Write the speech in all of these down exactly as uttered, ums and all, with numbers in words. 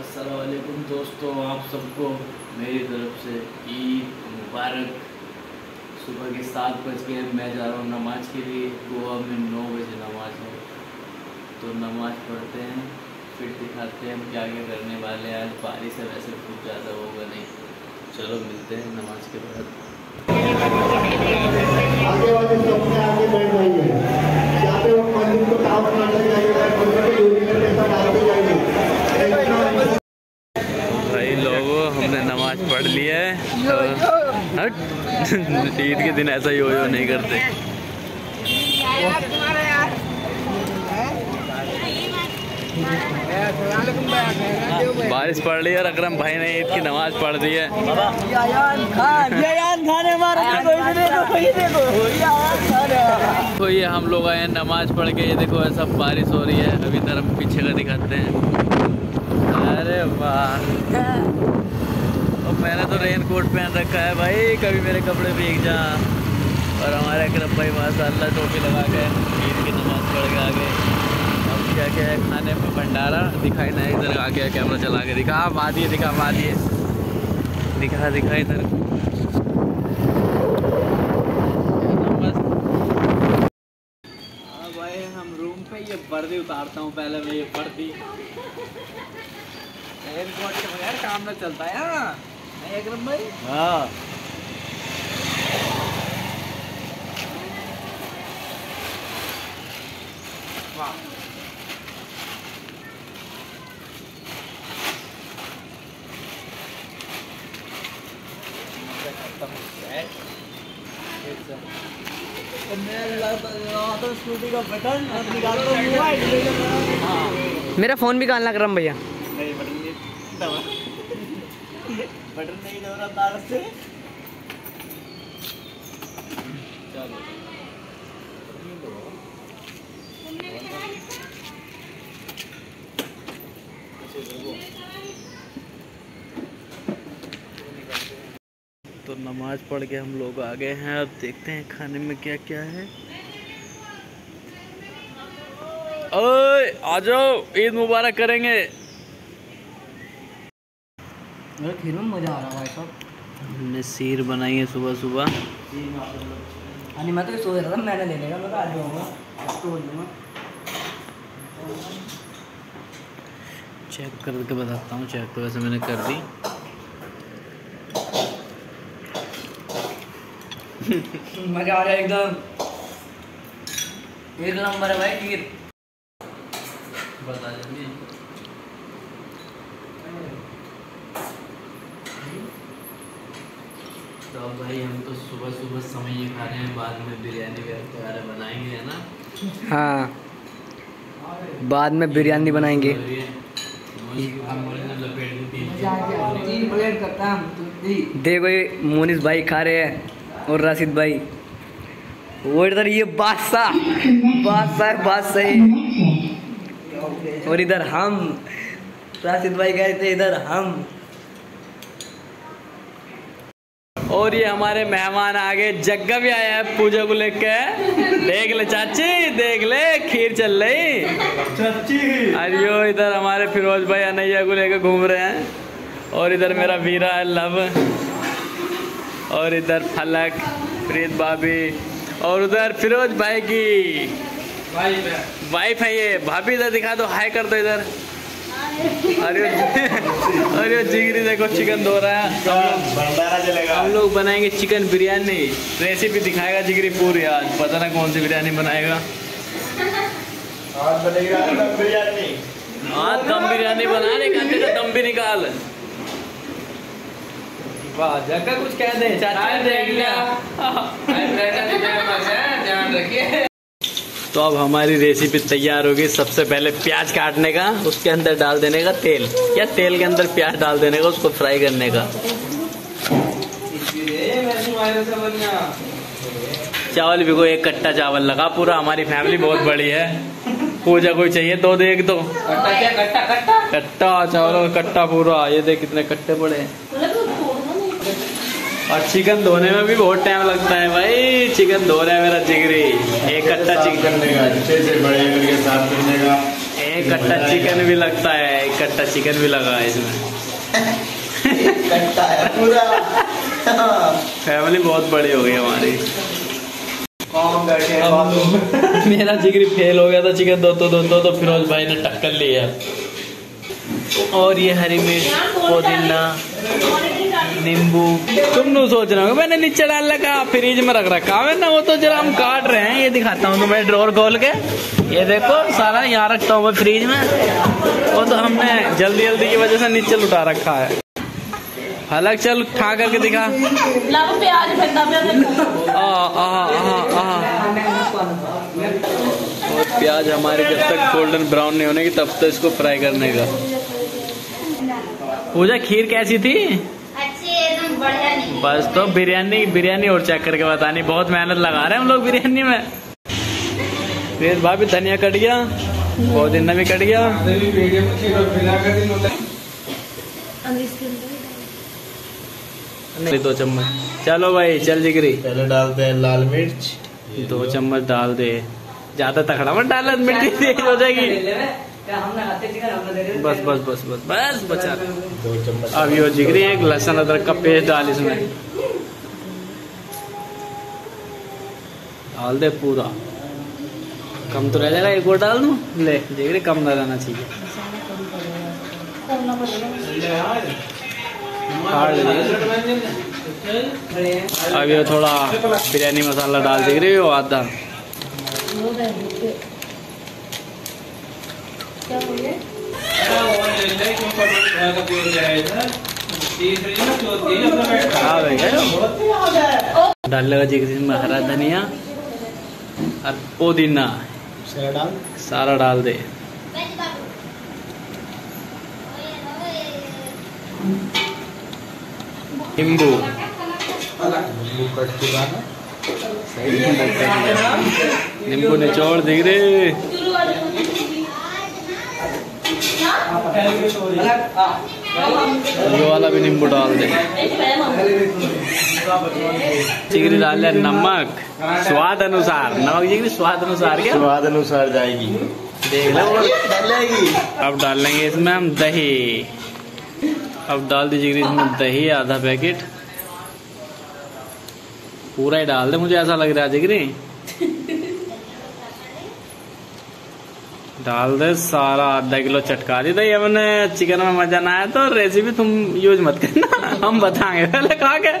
अस्सलाम वालेकुम दोस्तों, आप सबको मेरी तरफ से ईद मुबारक। सुबह के सात बज के मैं जा रहा हूँ नमाज के लिए। गोवा में नौ बजे नमाज है, तो नमाज पढ़ते हैं, फिर दिखाते हैं हम क्या क्या करने वाले हैं। आज बारिश है, वैसे कुछ ज़्यादा होगा नहीं। चलो मिलते हैं नमाज के बाद। आगे वाले सबसे आगे बैठ जाइए। यहाँ पे वो मंदिर को काम करने जाइए, मंदिर को यूनियन के साथ आगे जाइए। भाई लोगों, हमने नमाज पढ़ ली है तो हट ईद के दिन ऐसा यो यो नहीं करते। बारिश पड़ रही है और अकरम भाई ने ईद की नमाज पढ़ दी है। तो ये हम लोग आए हैं नमाज पढ़ के। ये देखो ऐसा बारिश हो रही है। अभी तरफ पीछे का दिखाते हैं। अरे वाह, और मैंने तो रेन कोट पहन रखा है भाई, कभी मेरे कपड़े भीग जा। और हमारे अकरम भाई माशाल्लाह टोपी लगा के ईद की नमाज पढ़ के आ गए। अब क्या क्या है खाने में भंडारा दिखाई ना, इधर आ गया कैमरा चला के दिखा वादिए दिखा वादिए दिखा दिखा इधर। हाँ भाई, हम रूम पे ये वर्दी उतारता हूँ पहले मैं। ये वर्दी रेनकोट के बगैर काम न चलता है ना अकरम भाई। हाँ वाह, स्कूटी का बटन मेरा फोन भी कहाँ लग रहा भैया? नहीं, बटन नहीं दबा, बटन नहीं दबा तार से। चलो तो नमाज पढ़ के हम लोग आ गए हैं। अब देखते हैं खाने में क्या क्या है। ओए आ जाओ, ईद मुबारक करेंगे। खीर में मजा आ रहा है भाई साहब। हमने सीर बनाई है सुबह सुबह। अरे मैं तो ये सोच रहा था मैंने लेने का, मैं तो आज जाऊँगा तो लूँगा। चेक करके बताता हूँ। चेक तो वैसे मैंने कर दी। मजा आ रहा है एकदम, एक नंबर है भाई खीर। बता देंगे तो भाई हम तो सुबह सुबह समय ये खा रहे हैं, बाद में बिरयानी वगैरह बनाएंगे, है ना? हाँ, बाद में बिरयानी बनाएंगे। देखो ये मोनिस भाई खा रहे हैं और राशिद भाई, वो इधर ये बादशाह बादशाह बादशाही, और इधर हम राशिद भाई गए थे, इधर हम। और ये हमारे मेहमान आ गए। जग्गा भी आया है पूजा को लेके। देख ले चाची, देख ले खीर चल रही चाची। अरे इधर हमारे फिरोज भाई अनैया को लेके घूम रहे हैं। और इधर मेरा वीरा है लव, और इधर फलक, प्रीत भाभी, और उधर फिरोज भाई की वाइफ है ये भाभी। इधर दिखा दो, हाय कर दो इधर। अरे अरे जिगरी देखो चिकन धो रहा है। भंडारा चलेगा। हम लोग बनाएंगे चिकन बिरयानी। रेसिपी दिखाएगा जिगरी पूरी। आज पता ना कौन सी बिरयानी बनाएगा। आज बनेगा दम बिरयानी। आज दम बिरयानी बनाने का दम भी निकाल। वाह, जगह कुछ कह दे चाचा, देख लिया। ध्यान रखिए। तो अब हमारी रेसिपी तैयार होगी। सबसे पहले प्याज काटने का, उसके अंदर डाल देने का तेल, या तेल के अंदर प्याज डाल देने का, उसको फ्राई करने का। चावल भी को एक कट्टा चावल लगा पूरा। हमारी फैमिली बहुत बड़ी है। पूजा कोई चाहिए तो देख दो। कट्टा क्या? कट्टा कट्टा कट्टा चावलों का कट्टा पूरा। ये देख कितने कट्टे पड़े हैं। और चिकन धोने में भी बहुत टाइम लगता है भाई। चिकन धो रहा है मेरा जिगरी। एक कट्टा चिकन करने का, अच्छे से बड़े करके साफ करने का। एक कट्टा चिकन भी लगता है, एक कट्टा चिकन भी लगा है इसमें। कट्टा है पूरा। फैमिली बहुत बड़ी हो गई हमारी। कौन बैठे हैं? मेरा जिगरी फेल हो गया था चिकन दो तो दो तो, तो फिरोज भाई ने टक्कर लिया। और ये हरी मिर्च, पुदीना, नींबू। तुम लोग सोच रहे हो मैंने नीचे डाल रखा, फ्रिज में रख रखा है ना, वो तो जरा हम काट रहे हैं। ये दिखाता हूँ तुम्हें ड्रॉर खोल के, ये देखो सारा यहाँ रखता हूँ मैं फ्रिज में। वो तो हमने जल्दी जल्दी की वजह से नीचे लुटा रखा है। हालांकि चल खा करके दिखा। प्याज आ, आ, आ, आ। और प्याज हमारे जब तक गोल्डन ब्राउन नहीं होने की तब तक इसको फ्राई करने का। पूजा खीर कैसी थी? अच्छी एकदम बढ़िया नहीं। बस तो बिरयानी बिरयानी और चेक करके बतानी। बहुत मेहनत लगा रहे हैं हम लोग बिरयानी में। फिर भाभी धनिया कट गया, पुदीना भी कट गया। दो चम्मच। चलो भाई चल जिगरी। पहले डालते हैं लाल मिर्च, दो चम्मच डाल दे, ज्यादा तखड़ा मत डाल, मिर्ची तेज हो जाएगी। बस बस बस बस बस बचा। दो चम्मच। अब यो जिगरी एक लहसुन अदरक का पेस्ट डाल इसमें, डाल दे पूरा। कम तो रह जाएगा, एक और डाल दूं? ले जिगरी कम ना रहना चाहिए। अब ये थोड़ा बिरयानी मसाला डाल जिगरी, वो आधा। डाल लगा जिगरी में हरा धनिया और पुदीना सारा डाल दे। नींबू नींबू निचोड़ दिख रे। ये वाला भी नींबू डाल दे। जिगरी डाल ले नमक स्वाद अनुसार। नमक जिगरी स्वाद अनुसार क्या? स्वाद अनुसार जाएगी, देख लो। डालेगी। अब डाल लेंगे इसमें हम दही। अब डाल दीजिए इसमें दही आधा पैकेट, पूरा ही डाल दे, मुझे ऐसा लग रहा है जिगरी। डाल दे सारा, आधा किलो चटका दी। दही हमने चिकन में मजा ना आया तो रेसिपी तुम यूज मत करना, हम बताएंगे पहले खा के।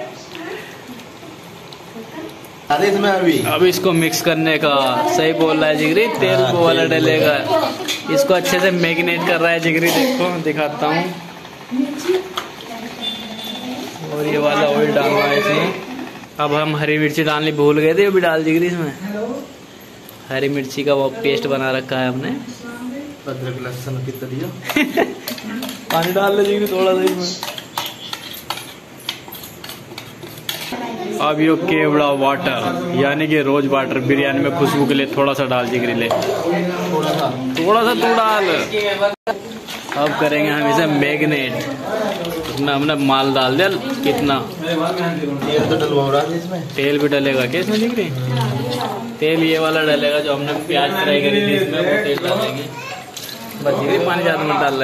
इसमें अभी अब इसको मिक्स करने का सही बोल रहा है जिगरी, तेल को वाला डलेगा। इसको अच्छे से मैरिनेट कर रहा है जिगरी, देखो दिखाता हूँ। और ये वाला ऑयल डालना है इसमें। अब हम हरी मिर्ची डालनी भूल गए थे, वो भी डाल जिगरी इसमें। हरी मिर्ची का वो पेस्ट बना रखा है हमने। अदरक लहसुन की तरिया। पानी डाल ले जिगरी थोड़ा सा इसमें। अब यो केवड़ा वाटर यानी कि रोज वाटर बिरयानी में खुशबू के लिए थोड़ा सा डाल जिगरी ले, थोड़ा सा थोड़ा सा तू डाल। अब करेंगे हम इसे मैग्नेट। इसमें हमने माल डाल दिया, कितना तेल तो डलवा रहा है इसमें। तेल भी डलेगा क्या इसमें जिगरी? तेल ये वाला डलेगा जो हमने प्याज फ्राई करी थी, इसमें वो तेल डालेंगे। बस जिगरी पानी ज्यादा मत डाल,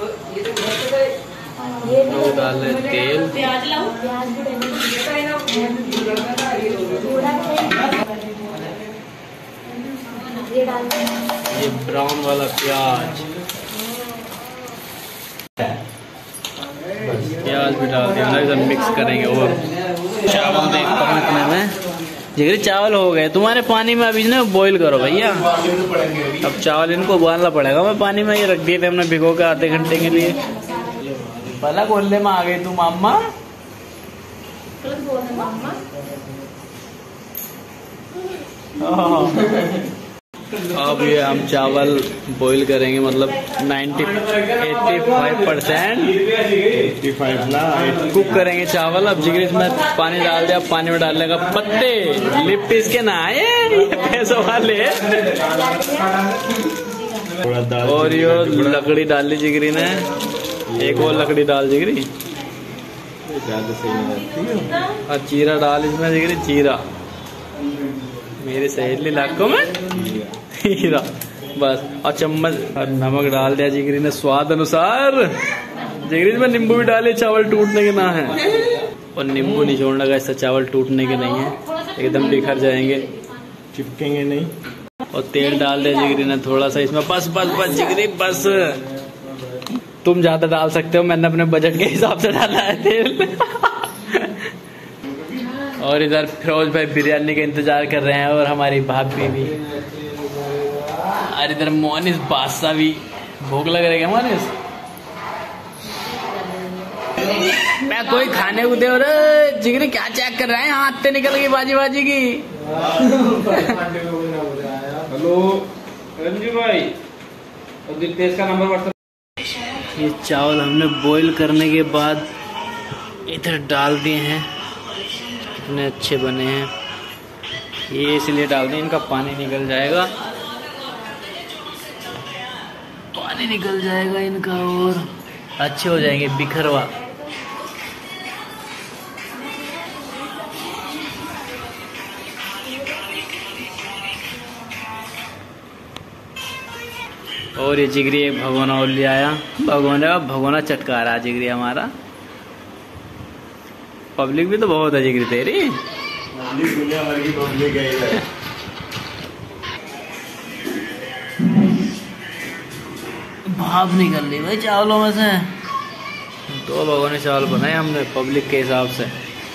वो डाल रहे तेल। ये ब्राउन वाला प्याज प्याज भी डाल दिया, एकदम मिक्स करेंगे। और चावल देखता हूँ इतने में जिगरी चावल हो गए तुम्हारे पानी में। अभी ना बॉईल करो भैया। अब चावल इनको उबालना पड़ेगा। मैं पानी में ये रख दिए थे हमने भिगो के आधे घंटे के लिए। पहला गोल्ले में आ गई तू मामा। अब ये हम चावल बॉईल करेंगे, मतलब ninety eighty five percent cook करेंगे चावल। अब जिगरी इसमें पानी डाल दिया, पानी में डालने का पत्ते लिप पीस के ना आए पैसों वाले। और ये लकड़ी डाल ली जिगरी ने, एक और लकड़ी डाल जिगरी। और जीरा डाल इसमें जिगरी, जीरा मेरी सहेली लाखों में हीरा। बस। और चम्मच और नमक डाल दिया जिगरी ने स्वाद अनुसार। जिगरी में नींबू भी डाले, चावल टूटने के ना है। और नींबू निचोड़ने का, इससे चावल टूटने के नहीं है, एकदम बिखर जाएंगे, चिपकेंगे नहीं। और तेल डाल दिया जिगरी ने थोड़ा सा इसमें। बस बस बस जिगरी बस। तुम ज्यादा डाल सकते हो, मैंने अपने बजट के हिसाब से डाला है तेल। और इधर फिरोज भाई बिरयानी का इंतजार कर रहे हैं और हमारी भाभी भी। और इधर मोनिस बादशाह भी। भूख लग रही है मोनिस? मैं कोई खाने को दे। और जिगरी क्या चेक कर रहे हैं? हाथ से निकल गई बाजी बाजी की। हेलो रंजू भाई, और दिपेश का नंबर व्हाट्सएप। ये चावल हमने बॉईल करने के बाद इधर डाल दिए हैं। कितने अच्छे बने हैं ये, इसलिए डाल दें, इनका पानी निकल जाएगा, पानी निकल जाएगा इनका और अच्छे हो जाएंगे बिखरवा। और ये जिगरी एक भगोना और ले आया। भगोने का भगोना चटका रहा जिगरी हमारा। पब्लिक भी तो बहुत है जिगरी तेरी। दुनिया भर की पब्लिक है। भाप निकल रही भाई चावलों में से। दो भगोने चावल बनाए हमने पब्लिक के हिसाब से।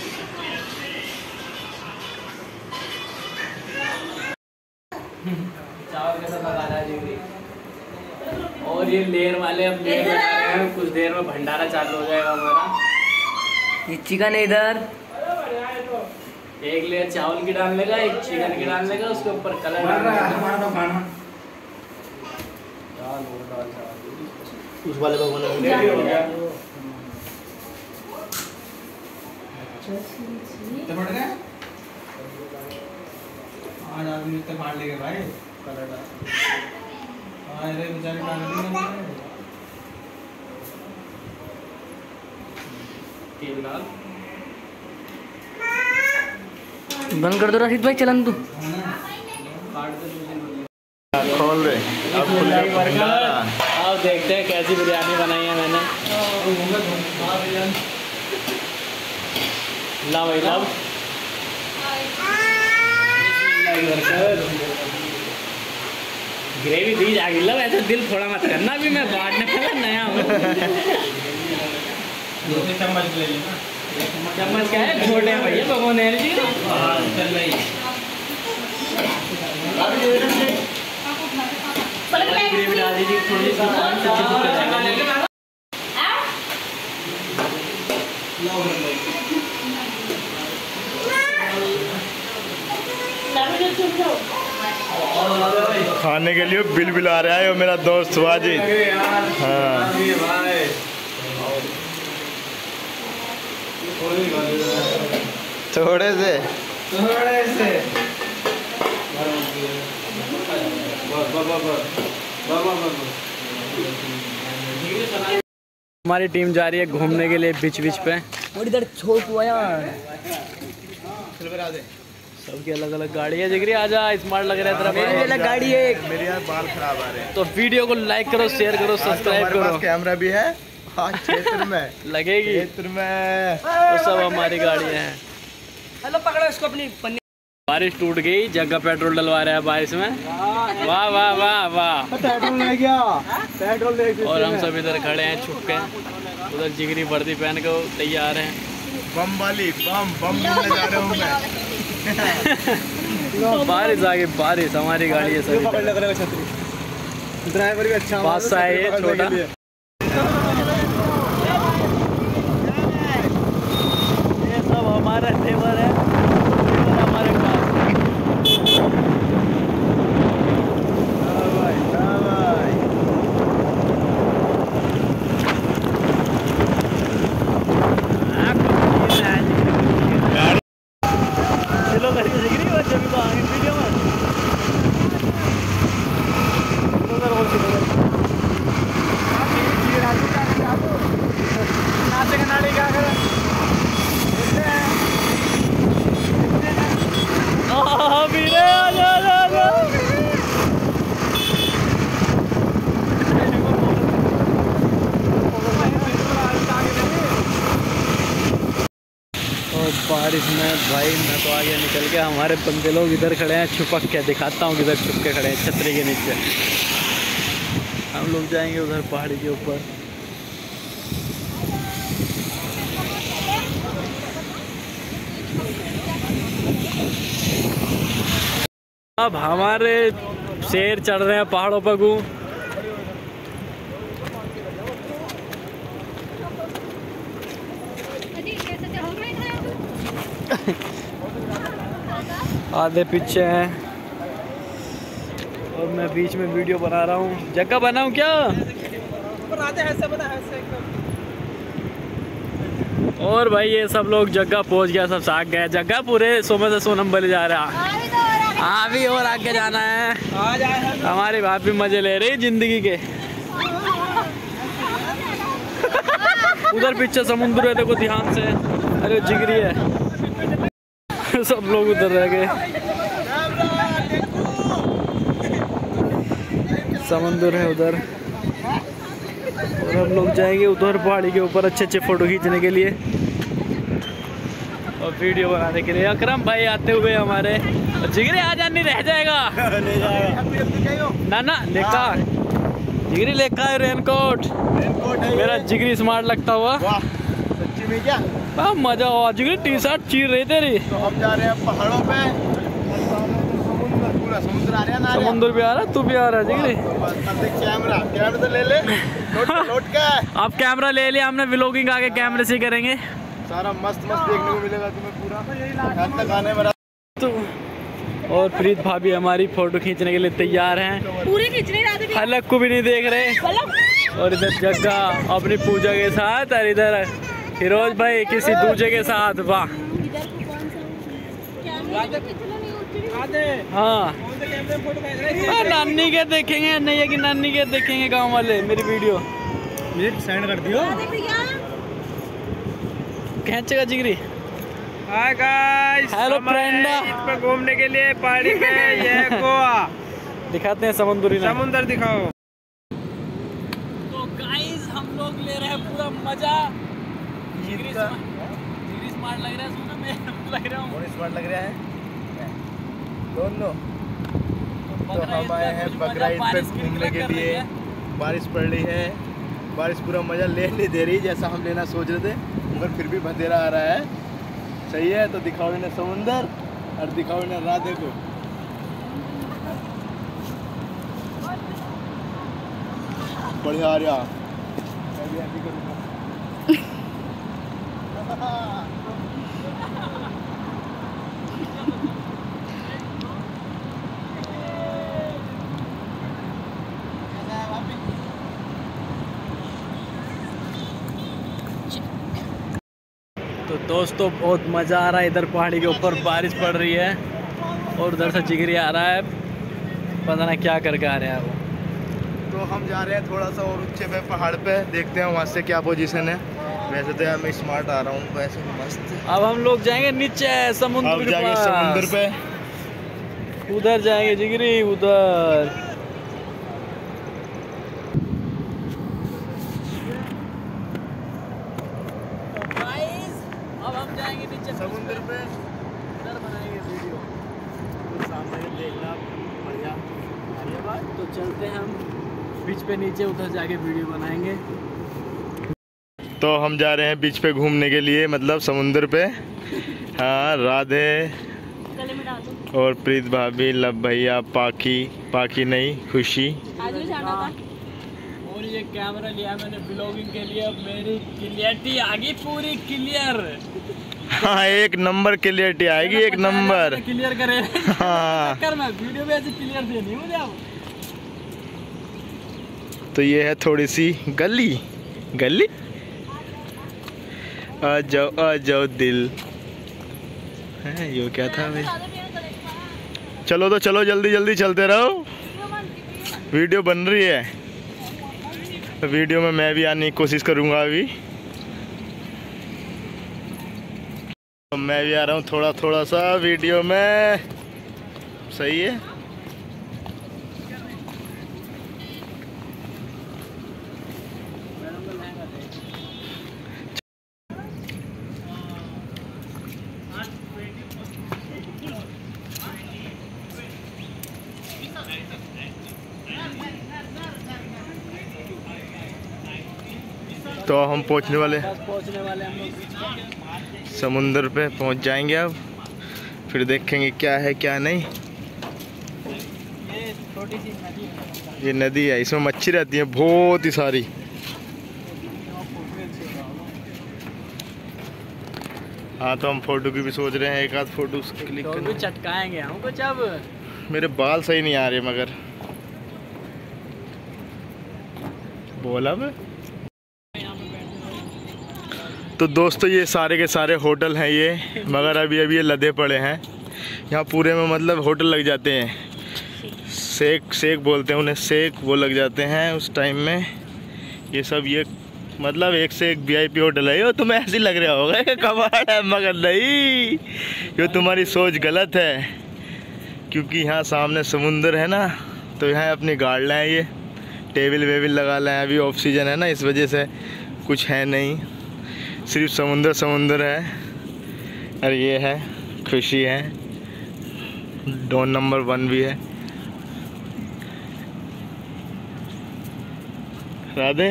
चावल कैसा लगा रहा है जिगरी? और ये लेयर वाले अब लेयर लगा रहे हैं, कुछ देर में भंडारा चालू हो जाएगा हमारा। ये चिकन है इधर। एक लेयर चावल की डालने का, एक चिकन की डालने का, उसके ऊपर कलर उस वाले भगवान आज आदमी तो फाड़ लेगा भाई। अरे बेचारे बंद कर दो राशिद भाई चलन तू। खोल रहे अब अब देखते हैं कैसी बिरयानी बनाई है मैंने। ला भाई ला। ग्रेवी दी जाएगी। लो ऐसे दिल थोड़ा मत करना, अभी मैं बांटने वाला नया हूँ। चम्मच ले लेना। चम्मच क्या है? छोटे हैं भैया भगोने जी। चल रही ग्रेवी डाल दीजिए थोड़ी सी। खाने के लिए बिल बिल आ रहा है मेरा दोस्त वाजिद। हाँ थोड़े से थोड़े से हमारी टीम जा रही है घूमने के लिए बीच बीच पे। और इधर छोटू यार। सबकी अलग अलग गाड़ी है। जिगरी आजा, स्मार्ट लग रहा है तेरा। मेरी अलग गाड़ी है एक। मेरे यार बाल खराब आ रहे हैं। तो वीडियो को लाइक करो, शेयर करो, सब्सक्राइब करो। कैमरा भी है आज क्षेत्र में लगेगी क्षेत्र में तो सब हमारी गाड़ियाँ हैं। हेलो पकड़ो इसको अपनी पन्नी। बारिश टूट गई, जगह पेट्रोल डलवा रहे हैं बारिश में। वाह वाह वाह वाह। पेट्रोल ले गया पेट्रोल ले गया। और हम सब इधर खड़े हैं छुप के। उधर जिगरी वर्दी पहन के तैयार हैं। बम वाली बम बम ढूंढने जा रहा हूँ मैं। बारिश आ गई, बारिश हमारी गाड़ी है सभी। ड्राइवर भी अच्छा बादशाह है ये छोटा। ये सब हमारा ड्राइवर है, हमारे पास। चलो करिए जिगरी बच्चे भी तो आगे वीडियो में। बारिश में भाई मैं तो आगे निकल के, हमारे बंदे लोग इधर खड़े हैं छुपक के, दिखाता हूँ किधर छुप के खड़े हैं छतरी के नीचे। हम लोग जाएंगे उधर पहाड़ी के ऊपर। अब हमारे शेर चढ़ रहे हैं पहाड़ों पर गू। आधे पीछे हैं और मैं बीच में वीडियो बना रहा हूँ। जगह बनाऊँ क्या? और भाई ये सब लोग जगह पहुँच गया, सब साग गए। जगह पूरे सौ में से सौ नंबर ले जा रहा है। हाँ भी और आगे जाना है। हमारी बात भी मजे ले रही जिंदगी के। उधर पीछे समुद्र है, देखो ध्यान से। अरे जिगरी है। सब लोग उधर रह गए। समुद्र है उधर और हम लोग जाएंगे उधर पहाड़ी के ऊपर अच्छे अच्छे फोटो खींचने के लिए और वीडियो बनाने के लिए। अकरम भाई आते हुए हमारे। जिगरी आ जानी रह जाएगा ना ना लेका जिगरी लेका है रेनकोट। मेरा जिगरी स्मार्ट लगता हुआ। सच्ची में क्या? हाँ मजा हुआ। जिगरी टी शर्ट चीर रही तेरी। तो हम जा रहे हैं पहाड़ों पे। समुद्र पूरा समुद्र आ रहा है ना? समुद्र भी आ रहा, तू भी आ रहा है जिगरी। कैमरा कैमरा तो ले ले। लोट लोट का अब कैमरा ले लिया हमने, व्लॉगिंग आगे कैमरे से करेंगे। सारा मस्त मस्त देखने को मिलेगा तुम्हें पूरा। घर तक आने वाला तो और प्रीत भाभी हमारी फोटो खींचने के लिए तैयार हैं। पूरी खींचने जाते थे। अलग को भी नहीं देख रहे। और इधर जग्गा अपनी पूजा के साथ और इधर फिरोज भाई किसी दूजे के साथ। वाह हाँ। नानी के देखेंगे, नहीं है कि नानी के देखेंगे गांव वाले मेरी वीडियो। सेंड कर दियो। खींचेगा जिगरी। Hi guys, hello friend. पे घूमने के लिए पहाड़ी पे ये गोवा दिखाते हैं समुद्री ना। समुद्र दिखाओ। तो गाइस हम लोग ले रहे हैं पूरा मजा। जिगरी स्मार्ट लग रहा है। सुनो मैं लग रहा हूँ स्मार्ट लग रहा है दोनों। तो हम आए हैं बकराइड पे घूमने के लिए। बारिश पड़ रही है, बारिश पूरा मजा ले नहीं दे रही जैसा हम लेना सोच रहे थे, मगर फिर भी बंधेरा आ रहा है। सही है। तो दिखाओ इन्हें समुंदर और दिखाओ इन्हें राधे को। बढ़िया आ रहा। तो दोस्तों बहुत मज़ा आ रहा है। इधर पहाड़ी के ऊपर बारिश पड़ रही है और उधर से जिगरी आ रहा है, पता नहीं क्या करके आ रहा है वो। तो हम जा रहे हैं थोड़ा सा और ऊंचे पे पहाड़ पे, देखते हैं वहाँ से क्या पोजीशन है। वैसे तो यार मैं स्मार्ट आ रहा हूँ, वैसे मस्त। अब हम लोग जाएंगे नीचे समुद्र अब के जाएंगे पास। समुद्र पे। उधर जाएंगे जिगरी, उधर। अब हम जाएंगे नीचे समुद्र पे, उधर बनाएंगे वीडियो। तो सामने देखना बढ़िया। अरे बात तो चलते हैं हम बीच पे नीचे, उधर जाके वीडियो बनाएंगे। तो हम जा रहे हैं बीच पे घूमने के लिए, मतलब समुद्र पे। हाँ राधे और प्रीत भाभी, लब भैया, पाकी पाकी नहीं खुशी। और ये कैमरा लिया मैंने ब्लॉगिंग के लिए। अब मेरी क्लियरिटी आ गई पूरी क्लियर। हाँ एक नंबर क्लियरिटी आएगी, एक नंबर क्लियर करे। हाँ कर मैं वीडियो में ऐसे क्लियर देनी मुझे अब। तो ये है थोड़ी सी गली गली। आ जाओ आ जाओ दिल है। ये क्या था भाई? चलो तो चलो, जल्दी जल्दी चलते रहो, वीडियो बन रही है। तो वीडियो में मैं भी आने की कोशिश करूँगा अभी। तो मैं भी आ रहा हूँ थोड़ा थोड़ा सा वीडियो में। सही है। तो हम पहुंचने वाले बस पहुंचने वाले हम लोग बीच में। समुंदर पे पहुंच जाएंगे अब, फिर देखेंगे क्या है क्या नहीं। ये छोटी सी नदी है। ये नदी है, इसमें मच्छी रहती है बहुत ही सारी। हाँ तो हम फोटो की भी सोच रहे हैं, एक आध फोटो क्लिक तो भी करना। चटकाएंगे हमको जब। मेरे बाल सही नहीं आ रहे मगर बोला मैं। तो दोस्तों ये सारे के सारे होटल हैं ये, मगर अभी अभी ये लदे पड़े हैं। यहाँ पूरे में मतलब होटल लग जाते हैं, शेख शेख बोलते हैं उन्हें, शेख वो लग जाते हैं उस टाइम में। ये सब ये मतलब एक से एक वीआईपी होटल है। ये तुम्हें ऐसे लग रहा होगा कि कबाड़ है, मगर नहीं, ये तुम्हारी सोच गलत है। क्योंकि यहाँ सामने समुंदर है ना, तो यहाँ अपनी गाड़ लाएँ, ये टेबल वेबल लगा लाएँ। अभी ऑफ सीजन है ना, इस वजह से कुछ है नहीं, सिर्फ समुंदर समुंदर है। और ये है खुशी है, डोन नंबर वन भी है। राधे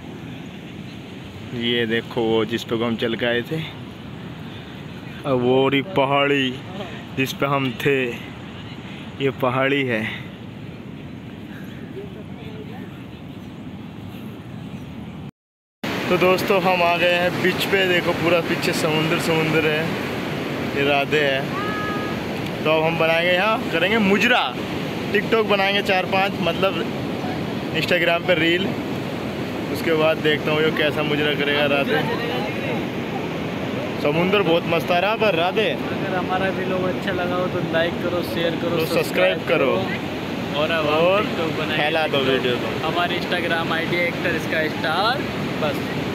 ये देखो वो जिस पे हम चल के आए थे, और वो रही पहाड़ी जिस पे हम थे, ये पहाड़ी है। तो दोस्तों हम आ गए हैं बीच पे, देखो पूरा पीछे समुंदर समुंदर है, ये राधे है। तो अब हम बनाएंगे, यहाँ करेंगे मुजरा, टिकटॉक बनाएंगे चार पांच, मतलब इंस्टाग्राम पे रील। उसके बाद देखता हूँ ये कैसा मुजरा करेगा राधे। समुंदर बहुत मस्त आ रहा पर राधे। अगर हमारा वीडियो अच्छा लगा हो तो लाइक करो, शेयर करो, तो सब्सक्राइब करो और अब और टिकटॉक बनाएंगे। फैला दो वीडियो को। हमारी इंस्टाग्राम आईडी एक्टर इसका स्टार, बस।